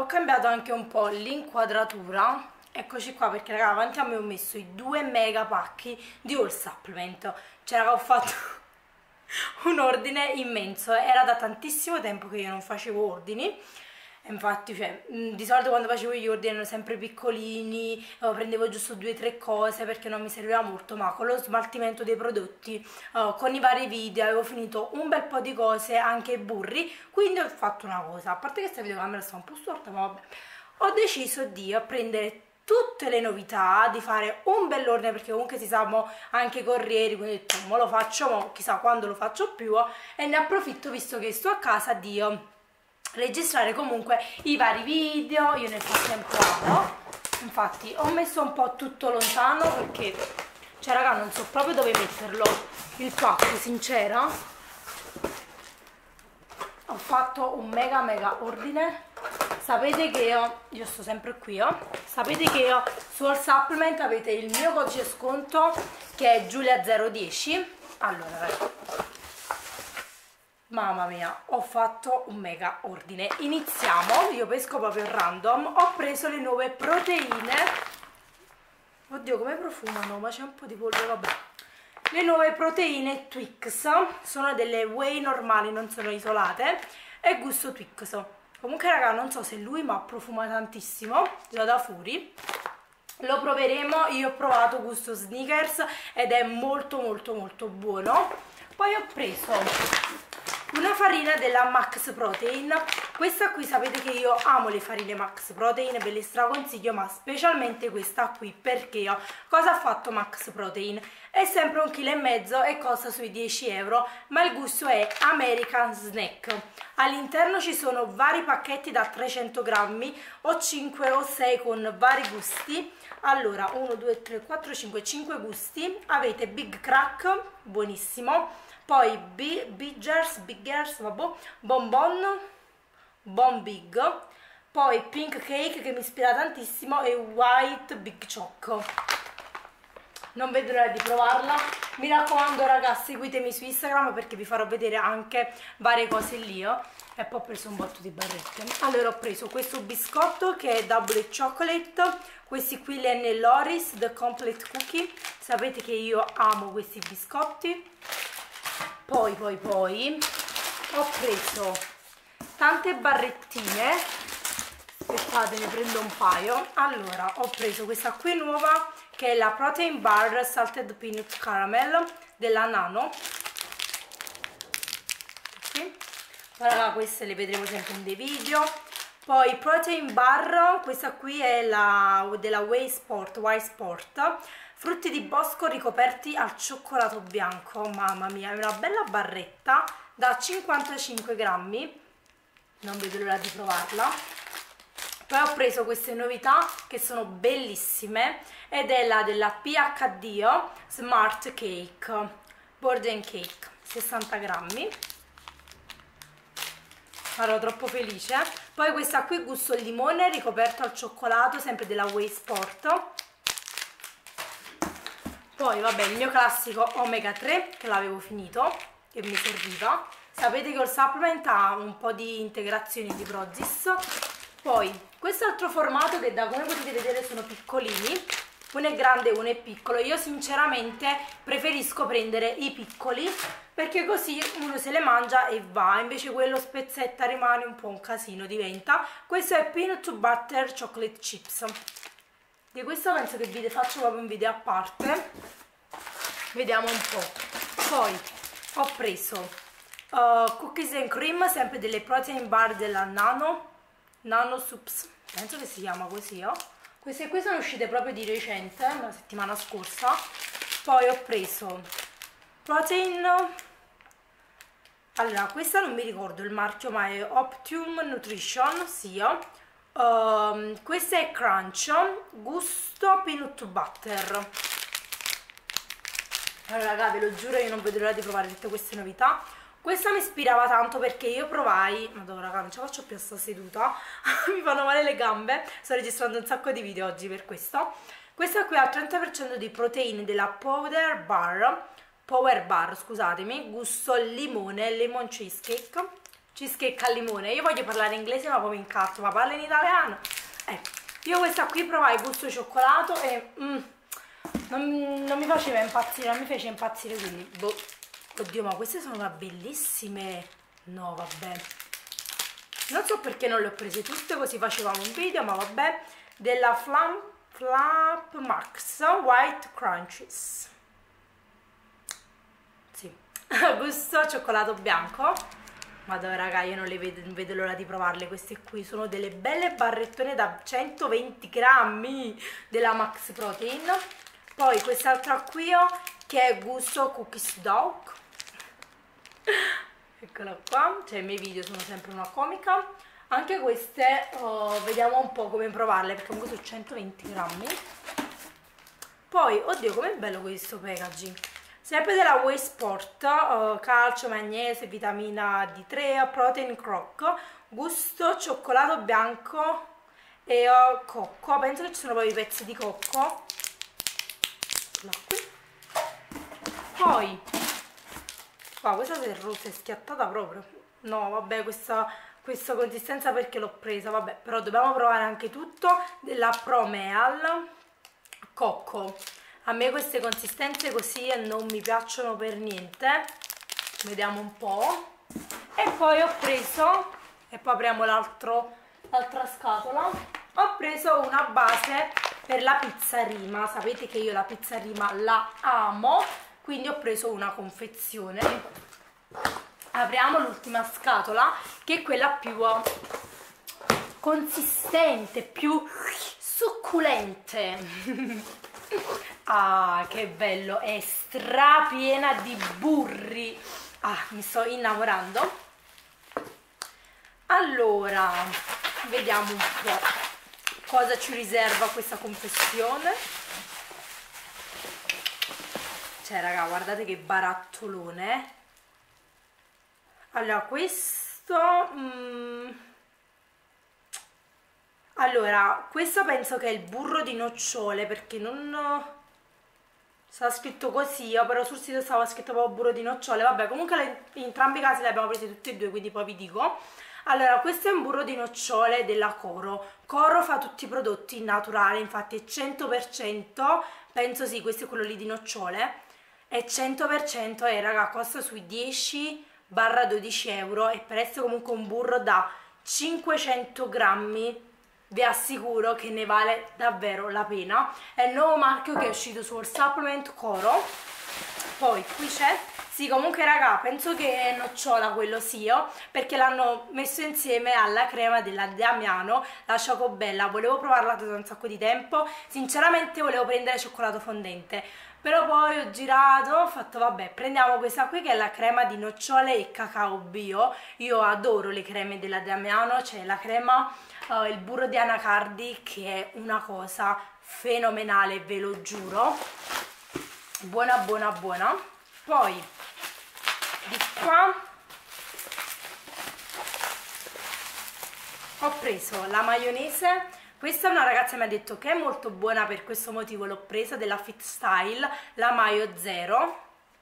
ho cambiato anche un po' l'inquadratura. Eccoci qua, perché raga, avanti a me ho messo i 2 mega pacchi di All Supplement. Cioè raga, ho fatto un ordine immenso, era da tantissimo tempo che io non facevo ordini. Infatti, cioè, di solito quando facevo gli ordini erano sempre piccolini, prendevo giusto 2 o 3 cose perché non mi serviva molto, ma con lo smaltimento dei prodotti, con i vari video, avevo finito un bel po' di cose, anche i burri, quindi ho fatto una cosa, a parte che questa videocamera sta un po' storta, ma vabbè, ho deciso di prendere tutte le novità, di fare un bell'ordine, perché comunque si sa, mo anche i corrieri, quindi ho detto, mo lo faccio, mo chissà quando lo faccio più, e ne approfitto visto che sto a casa di registrare comunque i vari video. Io nel frattempo apro, infatti ho messo un po' tutto lontano perché, cioè raga, non so proprio dove metterlo il pacco, sincera. Ho fatto un mega ordine. Sapete che io sto sempre qui, sapete che su All Supplement avete il mio codice sconto che è Giulia010. Allora ragazzi, mamma mia, ho fatto un mega ordine. Iniziamo, io pesco proprio random. Ho preso le nuove proteine. Oddio, come profumano, ma c'è un po' di polvere, vabbè. Le nuove proteine Twix, sono delle whey normali, non sono isolate, e gusto Twix. Comunque raga, non so se lui, ma profuma tantissimo, già da fuori. Lo proveremo, io ho provato gusto Snickers ed è molto buono. Poi ho preso una farina della Max Protein. Questa qui sapete che io amo le farine Max Protein, ve le straconsiglio, ma specialmente questa qui, perché cosa ha fatto Max Protein? È sempre 1,5 kg e costa sui 10 euro, ma il gusto è American Snack. All'interno ci sono vari pacchetti da 300 grammi, o 5 o 6 con vari gusti. Allora, 1, 2, 3, 4, 5 gusti. Avete Big Crack, buonissimo. Poi Biggers, vabbè, Bon Big. Poi Pink Cake, che mi ispira tantissimo, e White Big Choco. Non vedo l'ora di provarla. Mi raccomando ragazzi, seguitemi su Instagram perché vi farò vedere anche varie cose lì. E poi ho preso un botto di barrette. Allora ho preso questo biscotto che è Double Chocolate. Questi qui Lenny Loris The Complete Cookie. Sapete che io amo questi biscotti. Poi ho preso tante barrettine. Aspettate, ne prendo un paio. Allora ho preso questa qui nuova, che è la Protein Bar Salted Peanut Caramel della Nano. Qui. Allora, queste le vedremo sempre in dei video. Poi Protein Bar, questa qui è la della Whey Sport, frutti di bosco ricoperti al cioccolato bianco. Mamma mia, è una bella barretta da 55 grammi. Non vedo l'ora di provarla. Poi ho preso queste novità che sono bellissime, ed è la della PHD Smart Cake, Bourdain Cake, 60 grammi. Ero troppo felice. Poi questa qui gusto limone ricoperto al cioccolato, sempre della Whey Sport. Poi vabbè, il mio classico Omega 3, che l'avevo finito, che mi serviva. Sapete che il supplement ha un po' di integrazioni di Prozis. Poi questo altro formato, che da come potete vedere sono piccolini, uno è grande e uno è piccolo. Io sinceramente preferisco prendere i piccoli perché così uno se le mangia e va, invece quello spezzetta rimane un po' un casino, diventa. Questo è Peanut Butter Chocolate Chips. Di questo penso che vi faccio proprio un video a parte. Vediamo un po'. Poi ho preso Cookies and Cream, sempre delle Protein Bar della Nano Soups, penso che si chiama così. Queste qui sono uscite proprio di recente, la settimana scorsa. Poi ho preso Protein, allora questa non mi ricordo il marchio, ma è Optimum Nutrition, sì. Questa è Crunch, gusto Peanut Butter. Allora raga, ve lo giuro, io non vedo l'ora di provare tutte queste novità. Questa mi ispirava tanto perché io provai, madonna raga, non ce la faccio più a sta seduta, mi fanno male le gambe, sto registrando un sacco di video oggi per questo. Questa qui ha il 30% di proteine della Power Bar, scusatemi, gusto limone, lemon cheesecake, cheesecake al limone. Io voglio parlare inglese ma poi mi incazzo, ma parlo in italiano. Io questa qui provai gusto cioccolato e non mi faceva impazzire, non mi fece impazzire, quindi boh. Oddio, ma queste sono bellissime. No, vabbè, non so perché non le ho prese tutte, così facevamo un video, ma vabbè. Della Flap Max White Crunchies, sì. Gusto cioccolato bianco. Madonna raga, io non vedo l'ora di provarle. Queste qui sono delle belle barrettone da 120 grammi della Max Protein. Poi quest'altra qui che è gusto cookies dog, eccola qua, cioè i miei video sono sempre una comica. Anche queste vediamo un po' come provarle, perché comunque sono 120 grammi. Poi, oddio, com'è bello questo packaging. Sempre della Whey Sport, calcio, magnesio, vitamina D3, protein crock, gusto cioccolato bianco e cocco. Penso che ci sono poi i pezzi di cocco. Qui. Poi wow, questa si è schiattata proprio. No, vabbè, questa consistenza perché l'ho presa, vabbè, però dobbiamo provare anche tutto della Promeal cocco. A me queste consistenze così non mi piacciono per niente. Vediamo un po'. E poi ho preso, e poi apriamo l'altra scatola, ho preso una base per la pizza Rima. Sapete che io la pizza Rima la amo, quindi ho preso una confezione. Apriamo l'ultima scatola, che è quella più consistente, più succulente. Ah, che bello, è strapiena di burri. Ah, mi sto innamorando. Allora, vediamo un po' cosa ci riserva questa confezione. Cioè raga, guardate che barattolone. Allora, questo allora, questo penso che è il burro di nocciole, perché non sta scritto così, però sul sito stava scritto proprio burro di nocciole. Vabbè, comunque in entrambi i casi le abbiamo prese tutte e due, quindi poi vi dico. Allora, questo è un burro di nocciole della Coro. Coro fa tutti i prodotti naturali, infatti è 100%, penso sì, questo è quello lì di nocciole, è 100% e raga, costa sui 10-12 euro, e per essere comunque un burro da 500 grammi vi assicuro che ne vale davvero la pena. È il nuovo marchio che è uscito sul supplement Coro. Poi qui c'è, sì, comunque raga, penso che è nocciola quello sia, perché l'hanno messo insieme alla crema della Damiano, la Ciocobella. Volevo provarla da un sacco di tempo, sinceramente volevo prendere cioccolato fondente, però poi ho girato, ho fatto vabbè, prendiamo questa qui che è la crema di nocciole e cacao bio. Io adoro le creme della Damiano, c'è la crema, il burro di anacardi, che è una cosa fenomenale, ve lo giuro, buona buona buona. Poi di qua ho preso la maionese. Questa una ragazza mi ha detto che è molto buona, per questo motivo l'ho presa, della Fit Style, la Mayo Zero.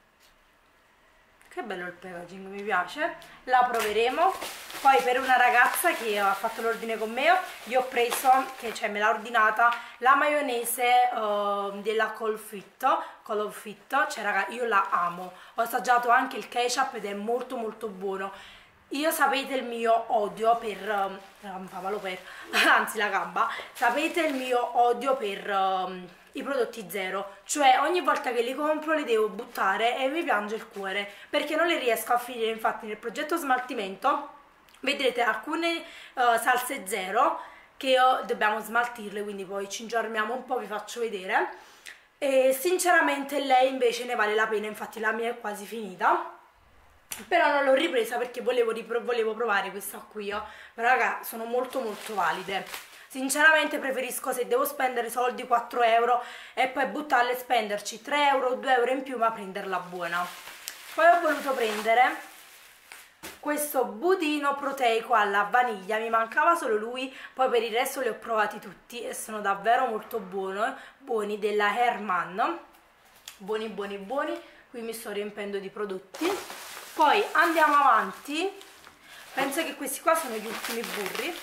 Che bello il packaging, mi piace, la proveremo. Poi per una ragazza che ha fatto l'ordine con me, io ho preso, che cioè me l'ha ordinata, la maionese della Colfitto, cioè raga, io la amo. Ho assaggiato anche il ketchup ed è molto molto buono. Io sapete il mio odio per anzi la gamba, sapete il mio odio per i prodotti zero, cioè ogni volta che li compro li devo buttare e mi piange il cuore perché non li riesco a finire. Infatti nel progetto smaltimento vedrete alcune salse zero che dobbiamo smaltirle, quindi poi ci ingiorniamo un po', vi faccio vedere. E sinceramente lei invece ne vale la pena, infatti la mia è quasi finita, però non l'ho ripresa perché volevo provare questa qui, però raga, sono molto molto valide. Sinceramente preferisco, se devo spendere soldi, 4 euro e poi buttarle e spenderci 3 euro o 2 euro in più, ma prenderla buona. Poi ho voluto prendere questo budino proteico alla vaniglia, mi mancava solo lui, poi per il resto li ho provati tutti e sono davvero molto buoni, della Herman, buoni buoni buoni. Qui mi sto riempendo di prodotti. Poi andiamo avanti, Penso che questi qua sono gli ultimi burri,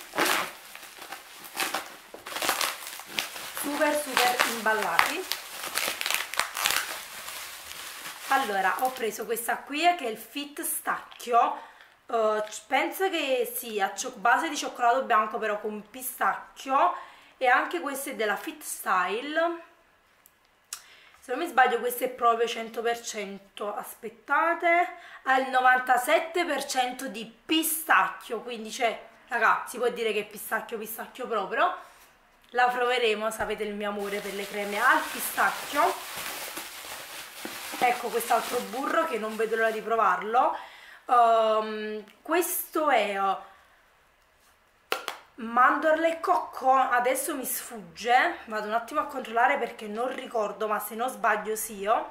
super imballati. Allora, ho preso questa qui che è il Fit Stacchio, penso che sia base di cioccolato bianco però con pistacchio, e anche questo è della Fit Style. Se non mi sbaglio questo è proprio 100%, aspettate, ha il 97% di pistacchio, quindi cioè, ragazzi, si può dire che è pistacchio proprio. La proveremo, sapete il mio amore per le creme al pistacchio. Ecco quest'altro burro che non vedo l'ora di provarlo. Questo è mandorle e cocco, adesso mi sfugge, vado un attimo a controllare perché non ricordo, ma se non sbaglio sì io.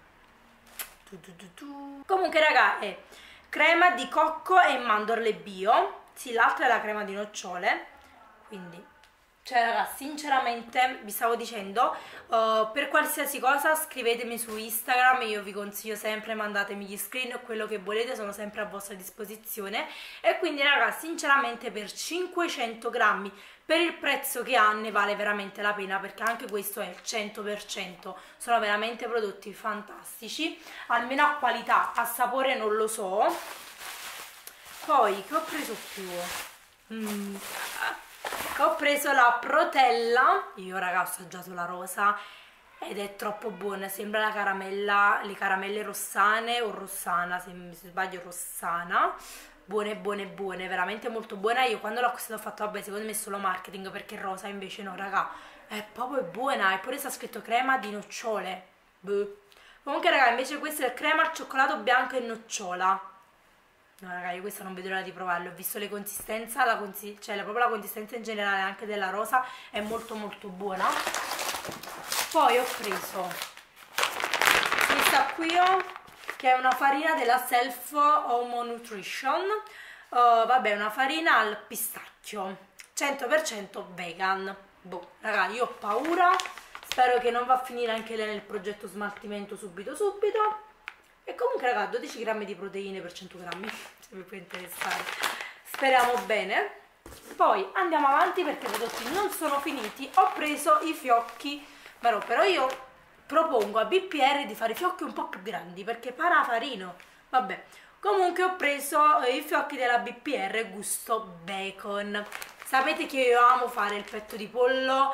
Comunque raga, è crema di cocco e mandorle bio, sì, l'altra è la crema di nocciole, quindi cioè raga, sinceramente vi stavo dicendo, per qualsiasi cosa scrivetemi su Instagram, io vi consiglio sempre, mandatemi gli screen o quello che volete, sono sempre a vostra disposizione. E quindi raga, sinceramente per 500 grammi, per il prezzo che ha, ne vale veramente la pena, perché anche questo è il 100%, sono veramente prodotti fantastici, almeno a qualità, a sapore non lo so. Poi che ho preso più? Ho preso la Protella, io raga ho assaggiato la rosa ed è troppo buona, sembra la caramella, le caramelle rossane o rossana, se mi sbaglio rossana, buone, veramente molto buona. Io quando l'ho acquistata ho fatto vabbè, secondo me è solo marketing perché è rosa, invece no raga, è proprio buona, eppure sta scritto crema di nocciole. Beh. Comunque raga, invece questa è crema al cioccolato bianco e nocciola. No raga, io questa non vedo l'ora di provarlo, ho visto le consistenze, proprio la consistenza in generale anche della rosa è molto buona. Poi ho preso questa qui che è una farina della Self Homo Nutrition, vabbè, una farina al pistacchio, 100% vegan. Boh, raga, io ho paura, spero che non va a finire anche lei nel progetto smaltimento subito. E comunque raga, 12 grammi di proteine per 100 grammi, se vi può interessare, speriamo bene. Poi andiamo avanti perché i prodotti non sono finiti. Ho preso i fiocchi, però io propongo a BPR di fare fiocchi un po' più grandi perché parafarino, vabbè. Comunque ho preso i fiocchi della BPR gusto bacon. Sapete che io amo fare il petto di pollo,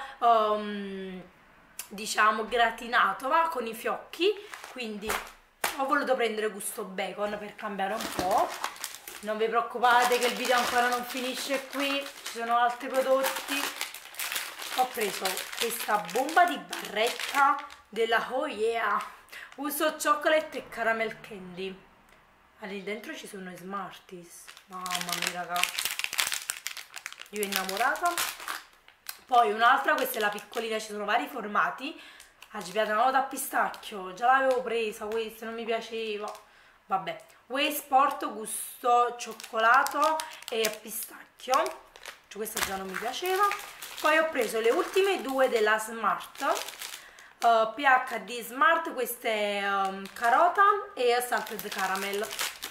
diciamo gratinato, ma con i fiocchi, quindi ho voluto prendere gusto bacon per cambiare un po'. Non vi preoccupate che il video ancora non finisce qui, ci sono altri prodotti. Ho preso questa bomba di barretta della Oh Yeah, uso chocolate e caramel candy. Lì dentro ci sono i Smarties, mamma mia raga, io innamorata. Poi un'altra, questa è la piccolina, ci sono vari formati. Aggipiata una nota a pistacchio, già l'avevo presa questa, non mi piaceva, vabbè. Whey Sport gusto cioccolato e pistacchio, cioè questa già non mi piaceva. Poi ho preso le ultime due della Smart, PHD Smart, queste carota e salted caramel.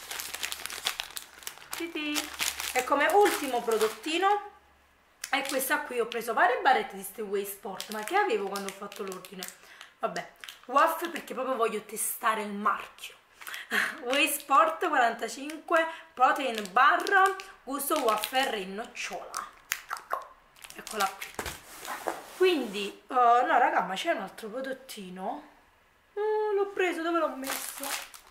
E come ultimo prodottino è questa qui. Ho preso varie barrette di queste Whey Sport, ma che avevo quando ho fatto l'ordine? Vabbè, waffle perché proprio voglio testare il marchio. Whey Sport 45 protein bar gusto wafer in nocciola, eccola qui. Quindi no raga, ma c'è un altro prodottino, l'ho preso, dove l'ho messo?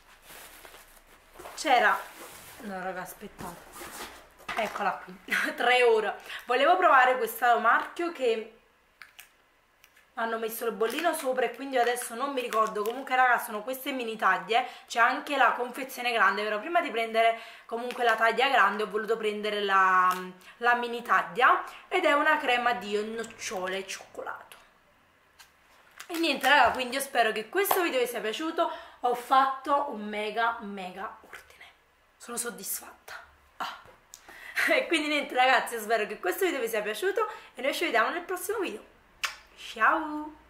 C'era, no raga, aspettate, eccola qui. 3 ore. Volevo provare questo marchio che hanno messo il bollino sopra e quindi adesso non mi ricordo. Comunque raga, sono queste mini taglie, c'è anche la confezione grande, però prima di prendere comunque la taglia grande ho voluto prendere la mini taglia, ed è una crema di nocciole e cioccolato. E niente raga, quindi io spero che questo video vi sia piaciuto. Ho fatto un mega ordine, sono soddisfatta. E quindi niente ragazzi, io spero che questo video vi sia piaciuto e noi ci vediamo nel prossimo video. Ciao!